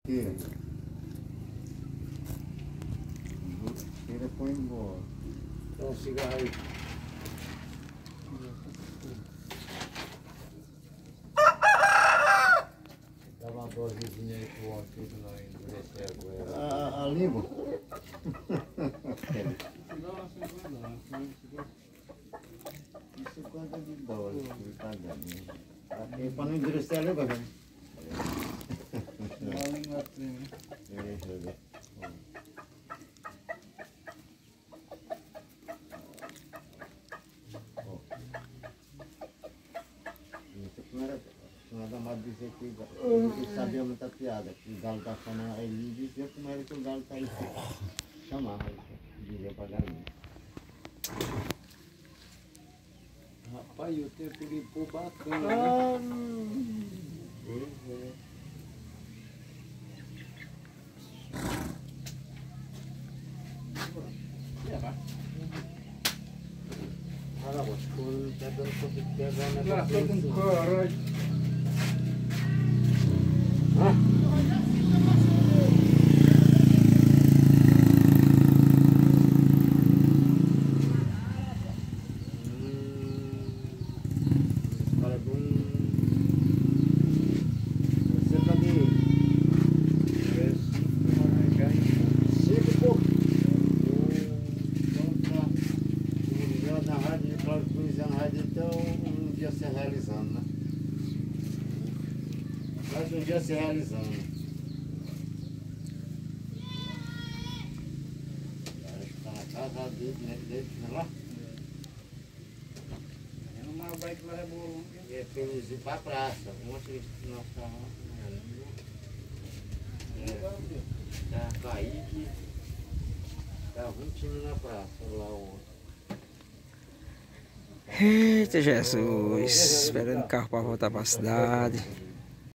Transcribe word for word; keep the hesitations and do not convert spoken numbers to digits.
Tira. Tira e põe embora. Então, cigarro aí. Dá uma dosezinha aí pro homem, que não endurecer a goela. A, a língua? cinquenta de dólares que ele tá dando. Aqui para não endurecer a língua, velho. A língua treme. Deixa eu ver. Nada mais dizer que ele sabia muita piada, que o galo tá chamando, ele dizia como era que o galo tá aí. Chamava, dizia pra galinha. Rapaz, o tempo limpou bacana, né? Ah, pois é. Olha, moço, quando tá dando pra pegar o Lá, negócio. tô com coragem. Realizando, né? Mais um dia se realizando. Está na casa dele, né? Dele, não é lá? É uma bike lá é boa. E é pra eles ir pra praça. Ontem nós estávamos. É, tá Kaique. Tá vinte times na praça lá ontem. Eita Jesus, esperando o carro para voltar para a cidade.